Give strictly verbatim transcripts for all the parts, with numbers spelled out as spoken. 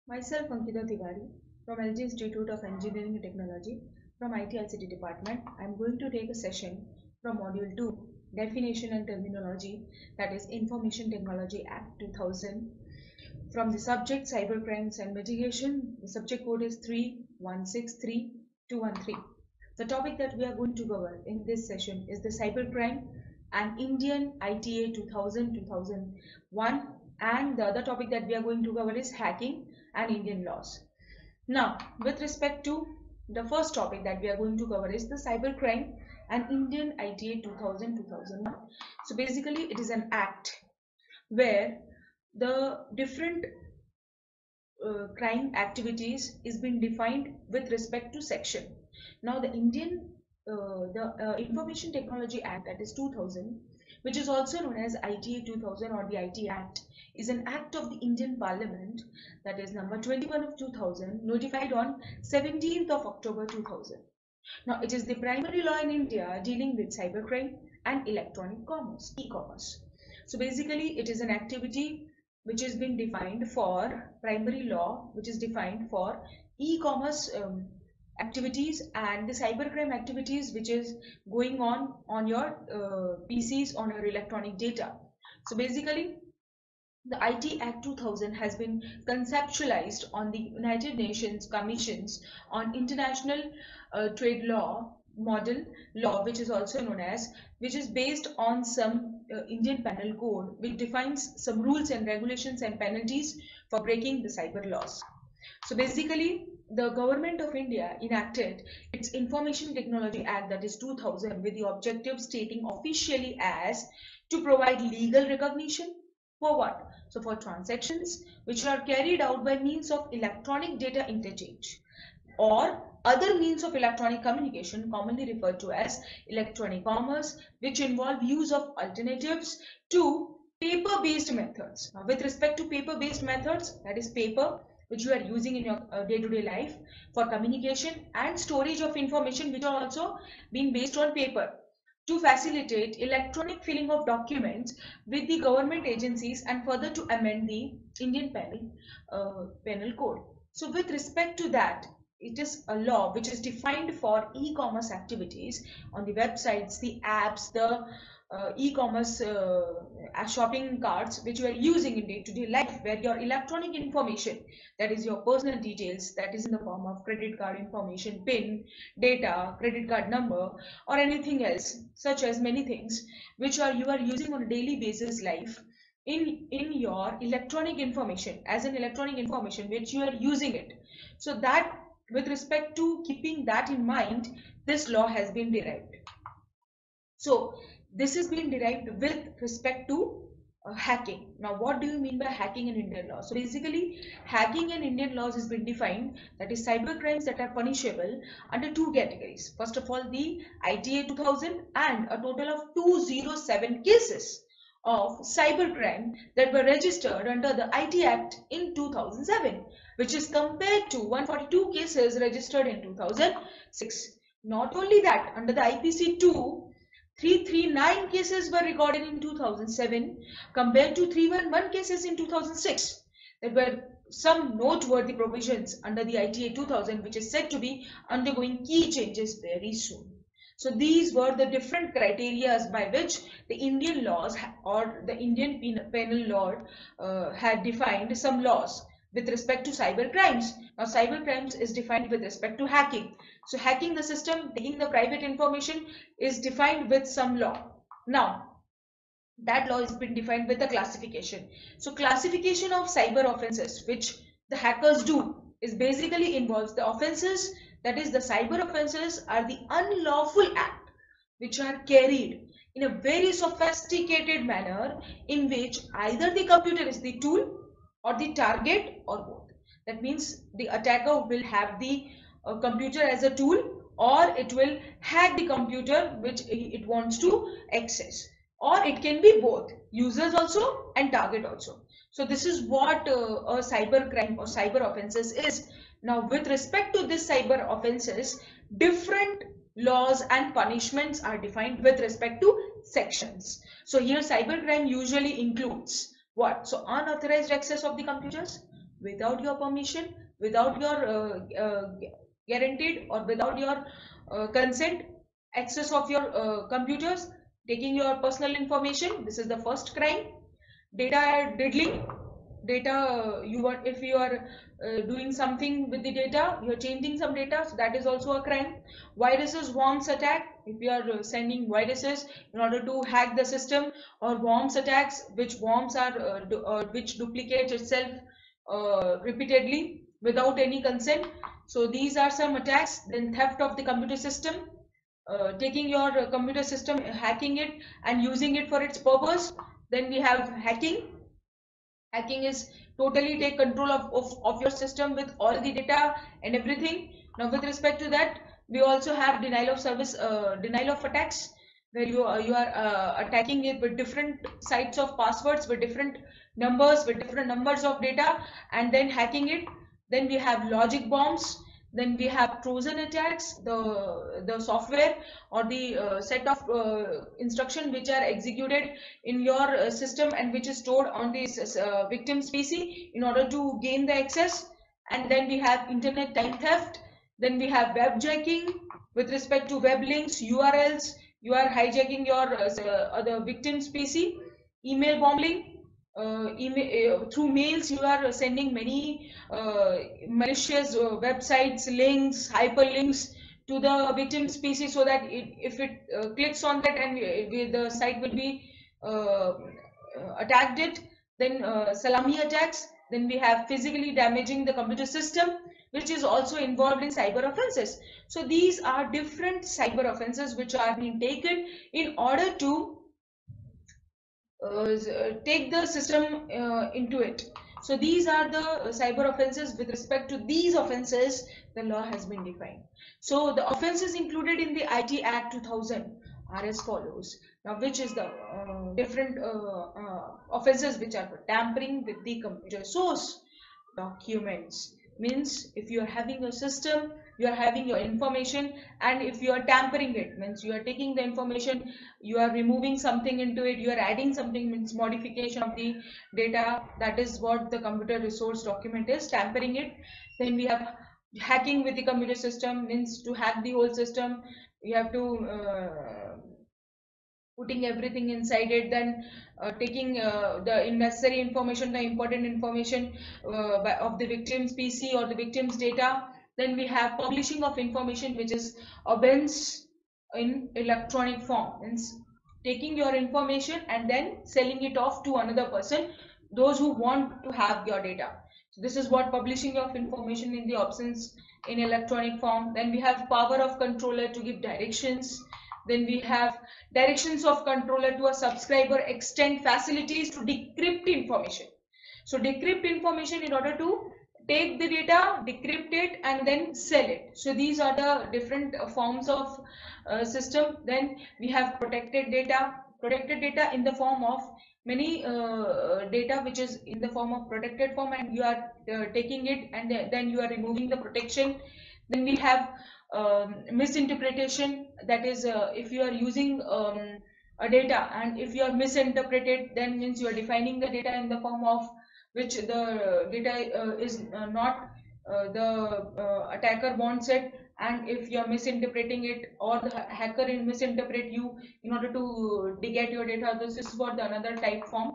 Myself, Ankita Tiwari, from L G Institute of Engineering and Technology, from I T I C T Department. I am going to take a session from Module two, Definition and Terminology, that is Information Technology Act two thousand. From the subject Cybercrimes and Mitigation, the subject code is three one six three two one three. The topic that we are going to cover in this session is the cybercrime and Indian I T A two thousand two thousand one, and the other topic that we are going to cover is hacking and Indian laws. Now, with respect to the first topic that we are going to cover is the cybercrime and Indian I T A two thousand two thousand one. So basically it is an act where the different uh, crime activities is been defined with respect to section. Now the Indian uh, the uh, Information Technology Act, that is two thousand, which is also known as I T A two thousand or the I T Act, is an act of the Indian Parliament, that is number twenty-one of two thousand, notified on seventeenth of October two thousand. Now it is the primary law in India dealing with cybercrime and electronic commerce, e-commerce. So basically it is an activity which has been defined for primary law, which is defined for e-commerce um, activities and the cybercrime activities which is going on on your uh, P Cs, on your electronic data. So basically the I T Act two thousand has been conceptualized on the United Nations Commissions on International uh, Trade Law model law, which is also known as, which is based on some uh, Indian Penal Code, which defines some rules and regulations and penalties for breaking the cyber laws. So basically the government of India enacted its Information Technology Act, that is two thousand, with the objective stating officially as to provide legal recognition for what? So for transactions which are carried out by means of electronic data interchange or other means of electronic communication, commonly referred to as electronic commerce, which involve use of alternatives to paper-based methods. Now, with respect to paper-based methods, that is paper which you are using in your day-to-day -day life for communication and storage of information, which are also being based on paper, to facilitate electronic filling of documents with the government agencies and further to amend the Indian Penal, uh, Penal Code. So with respect to that, it is a law which is defined for e-commerce activities on the websites, the apps, the uh, e-commerce uh, shopping carts which you are using in day-to-day -day life, where your electronic information, that is your personal details, that is in the form of credit card information, PIN, data, credit card number, or anything else, such as many things which are you are using on a daily basis life in in your electronic information, as an electronic information which you are using it. So that, with respect to keeping that in mind, this law has been derived. So this is being derived with respect to uh, hacking. Now what do you mean by hacking in Indian law? So basically hacking in Indian laws has been defined, that is cyber crimes that are punishable under two categories. First of all, the I T A two thousand, and a total of two hundred seven cases of cybercrime that were registered under the I T Act in two thousand seven, which is compared to one hundred forty-two cases registered in two thousand six. Not only that, under the I P C two, three hundred thirty-nine cases were recorded in two thousand seven compared to three hundred eleven cases in two thousand six. There were some noteworthy provisions under the I T A two thousand, which is said to be undergoing key changes very soon. So these were the different criteria by which the Indian laws or the Indian penal law uh, had defined some laws with respect to cyber crimes. Now cyber crimes is defined with respect to hacking. So hacking the system, taking the private information, is defined with some law. Now that law has been defined with the classification. So classification of cyber offenses which the hackers do is basically involves the offenses, that is the cyber offenses are the unlawful act which are carried in a very sophisticated manner, in which either the computer is the tool or the target or both. That means the attacker will have the uh, computer as a tool, or it will hack the computer which it wants to access, or it can be both, users also and target also. So this is what uh, a cyber crime or cyber offenses is. Now with respect to this cyber offenses, different laws and punishments are defined with respect to sections. So here cybercrime usually includes what? So unauthorized access of the computers, without your permission, without your uh, uh, guaranteed or without your uh, consent, access of your uh, computers, taking your personal information. This is the first crime. Data diddling, data you are, if you are uh, doing something with the data, you are changing some data, so that is also a crime. Viruses, worms attack, if you are uh, sending viruses in order to hack the system, or worms attacks, which worms are uh, du uh, which duplicates itself uh, repeatedly without any consent. So these are some attacks. Then theft of the computer system, uh, taking your uh, computer system, hacking it and using it for its purpose. Then we have hacking. Hacking is totally take control of, of, of your system with all the data and everything. Now with respect to that, we also have denial of service, uh, denial of attacks, where you are, you are uh, attacking it with different sites of passwords, with different numbers, with different numbers of data, and then hacking it. Then we have logic bombs. Then we have Trojan attacks, the the software or the uh, set of uh, instruction which are executed in your uh, system and which is stored on this uh, victim's P C in order to gain the access. And then we have internet time theft. Then we have webjacking with respect to web links, U R Ls. You are hijacking your uh, uh, the victim's P C. Email bombing. Uh, email, uh, through mails you are sending many uh, malicious uh, websites, links, hyperlinks to the victim's P C, so that it, if it uh, clicks on that and uh, the site will be uh, attacked it. Then uh, salami attacks. Then we have physically damaging the computer system, which is also involved in cyber offenses. So these are different cyber offenses which are being taken in order to uh, take the system uh, into it. So these are the cyber offenses. With respect to these offenses, the law has been defined. So the offenses included in the I T Act two thousand are as follows. Now, which is the uh, different uh, uh, offenses which are for tampering with the computer source documents. Means if you are having a system, you are having your information, and if you are tampering it, means you are taking the information, you are removing something into it, you are adding something, means modification of the data. That is what the computer resource document is, tampering it. Then we have hacking with the computer system, means to hack the whole system, you have to uh, putting everything inside it, then uh, taking uh, the necessary information, the important information uh, of the victim's P C or the victim's data. Then we have publishing of information, which is abeyance in electronic form, means taking your information and then selling it off to another person, those who want to have your data. So this is what publishing of information in the absence in electronic form. Then we have power of controller to give directions. Then we have directions of controller to a subscriber extend facilities to decrypt information. So decrypt information in order to take the data, decrypt it, and then sell it. So these are the different forms of uh, system. Then we have protected data. Protected data in the form of many uh, data which is in the form of protected form, and you are uh, taking it and then you are removing the protection. Then we have um, misinterpretation, that is uh, if you are using um, a data and if you are misinterpreted, then means you are defining the data in the form of which the data uh, is uh, not uh, the uh, attacker wants it, and if you are misinterpreting it or the hacker will misinterpret you in order to get your data, this is what the another type form.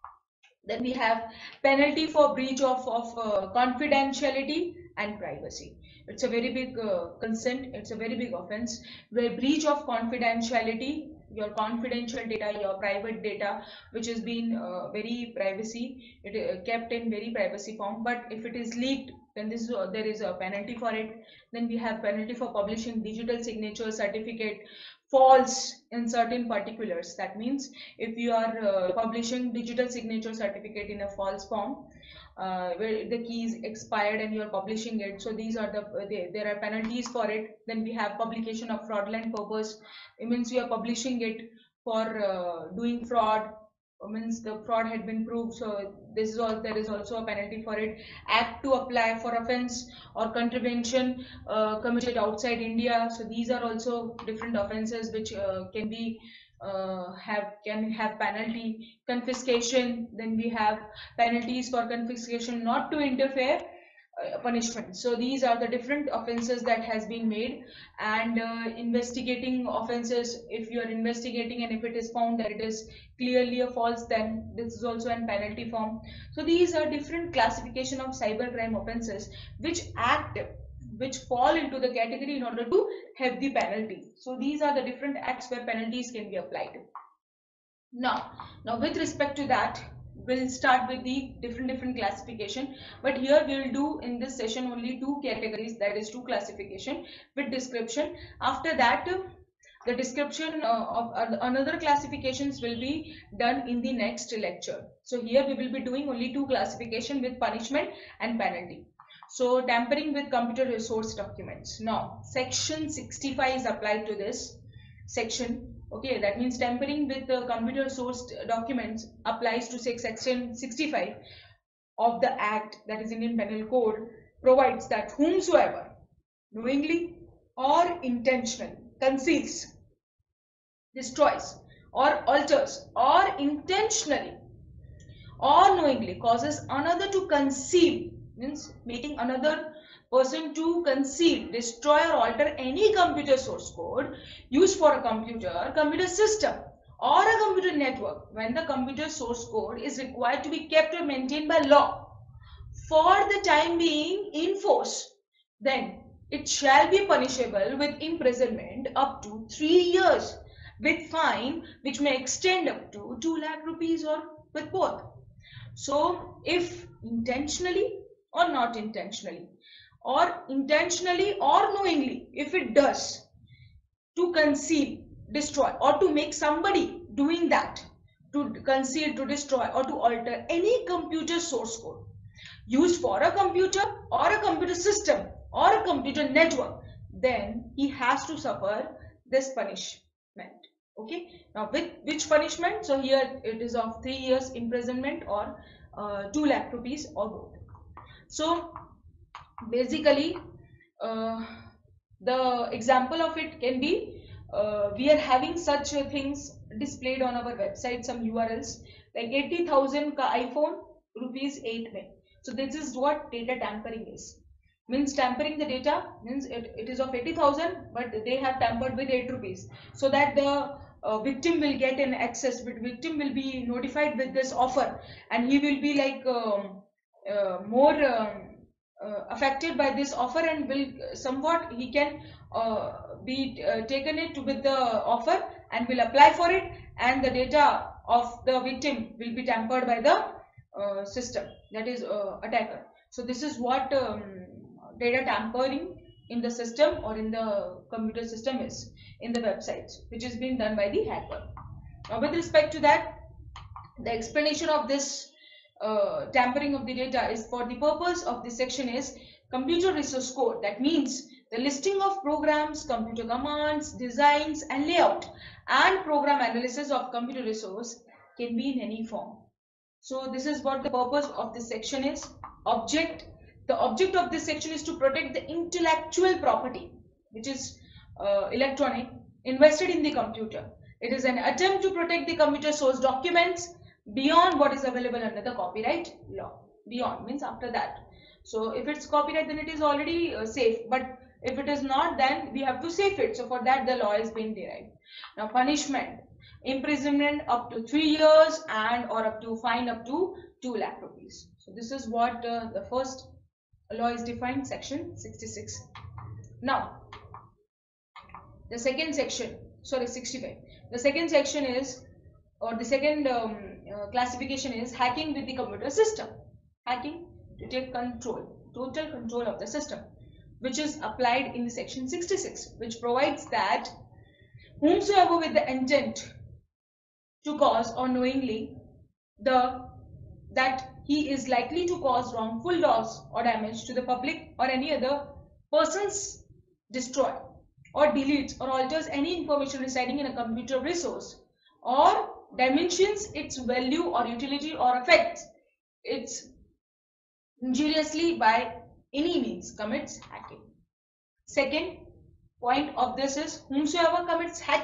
Then we have penalty for breach of, of uh, confidentiality and privacy. It's a very big uh, consent, it's a very big offense, where breach of confidentiality, your confidential data, your private data, which has been uh, very privacy, it uh, kept in very privacy form, but if it is leaked, then this uh, there is a penalty for it. Then we have penalty for publishing digital signature certificate false in certain particulars. That means if you are uh, publishing digital signature certificate in a false form, uh, where the key is expired and you are publishing it, so these are the uh, they, there are penalties for it. Then we have publication of fraudulent purpose. It means you are publishing it for uh, doing fraud, means the fraud had been proved, so this is all, there is also a penalty for it. Act to apply for offense or contravention uh, committed outside India. So these are also different offenses which uh, can be uh, have can have penalty, confiscation. Then we have penalties for confiscation, not to interfere, uh, punishment. So these are the different offenses that has been made. And uh, investigating offenses, if you are investigating and if it is found that it is clearly a false, then this is also an penalty form. So these are different classification of cybercrime offenses which act which fall into the category in order to have the penalty. So these are the different acts where penalties can be applied. Now, now with respect to that, we'll start with the different different classification, but here we'll do in this session only two categories, that is two classification with description. After that, the description uh, of uh, another classifications will be done in the next lecture. So here we will be doing only two classification with punishment and penalty. So tampering with computer resource documents. Now section sixty-five is applied to this section. Okay, that means tampering with the computer sourced documents applies to section sixty-five of the Act, that is Indian Penal Code, provides that whomsoever knowingly or intentionally conceals, destroys or alters or intentionally or knowingly causes another to conceal, means making another person to conceal, destroy or alter any computer source code used for a computer, computer system or a computer network when the computer source code is required to be kept or maintained by law for the time being in force, then it shall be punishable with imprisonment up to three years with fine which may extend up to two lakh rupees or with both. So if intentionally or not intentionally, or intentionally or knowingly, if it does to conceal, destroy or to make somebody doing that, to conceal, to destroy or to alter any computer source code used for a computer or a computer system or a computer network, then he has to suffer this punishment. Okay, now with which punishment? So here it is of three years imprisonment or uh, two lakh rupees or both. So basically uh, the example of it can be uh, we are having such uh, things displayed on our website, some U R Ls like eighty thousand ka iPhone rupees eight mein. So this is what data tampering is. Means tampering the data means it, it is of eighty thousand, but they have tampered with eight rupees, so that the uh, victim will get an access, but victim will be notified with this offer and he will be like um, uh, more um, uh, affected by this offer and will somewhat he can uh, be uh, taken it with the offer and will apply for it, and the data of the victim will be tampered by the uh, system, that is uh, attacker. So this is what um, data tampering in the system or in the computer system is in the websites, which is being done by the hacker. Now with respect to that, the explanation of this uh, tampering of the data is for the purpose of this section is computer resource code. That means the listing of programs, computer commands, designs and layout and program analysis of computer resource can be in any form. So this is what the purpose of this section is. Object. The object of this section is to protect the intellectual property, which is uh, electronic, invested in the computer. It is an attempt to protect the computer source documents beyond what is available under the copyright law. Beyond means after that. So if it's copyright, then it is already uh, safe, but if it is not, then we have to save it. So for that the law is being derived. Now punishment, imprisonment up to three years and or up to fine up to two lakh rupees. So this is what uh, the first law is defined, section sixty-six. Now the second section, sorry sixty-five, the second section is, or the second um, uh, classification is hacking with the computer system. Hacking to take control, total control of the system, which is applied in the section sixty-six, which provides that whomsoever with the intent to cause or knowingly the that he is likely to cause wrongful loss or damage to the public or any other persons, destroy or deletes or alters any information residing in a computer resource, or diminishes its value or utility or affects its injuriously by any means, commits hacking. Second point of this is whomsoever commits hacking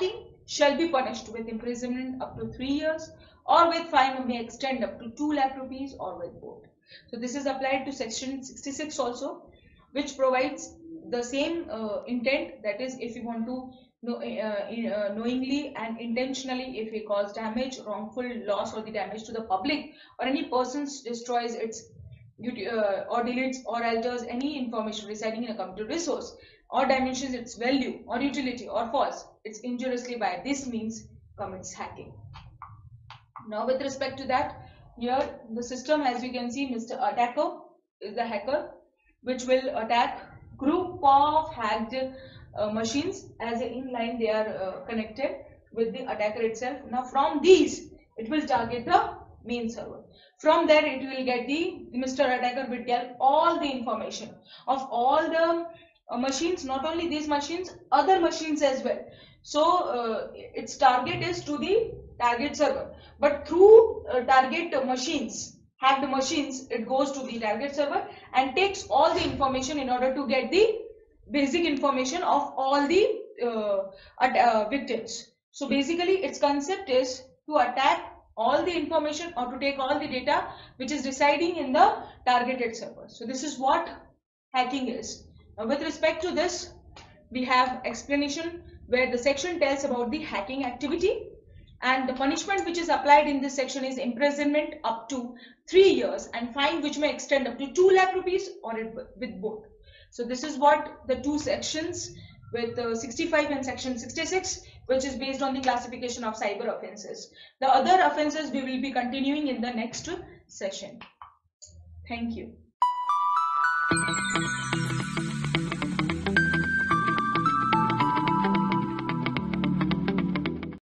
shall be punished with imprisonment up to three years or with fine may extend up to two lakh rupees or with both. So this is applied to section sixty-six also, which provides the same uh, intent, that is, if you want to know, uh, uh, knowingly and intentionally, if we cause damage, wrongful loss or the damage to the public, or any persons destroys its uh, or deletes or alters any information residing in a computer resource, or diminishes its value or utility or false it's injuriously by this means commits hacking. Now with respect to that, here the system, as you can see, Mister Attacker is the hacker, which will attack group of hacked uh, machines as in line they are uh, connected with the attacker itself. Now from these it will target the main server. From there it will get the Mister Attacker will get all the information of all the uh, machines, not only these machines, other machines as well. So uh, its target is to the target server, but through uh, target machines, hacked machines, it goes to the target server and takes all the information in order to get the basic information of all the uh, uh, victims. So basically its concept is to attack all the information or to take all the data which is residing in the targeted server. So this is what hacking is. Now with respect to this, we have explanation where the section tells about the hacking activity, and the punishment which is applied in this section is imprisonment up to three years and fine which may extend up to two lakh rupees or it, with both. So this is what the two sections with uh, sixty-five and section sixty-six, which is based on the classification of cyber offenses. The other offenses we will be continuing in the next session. Thank you.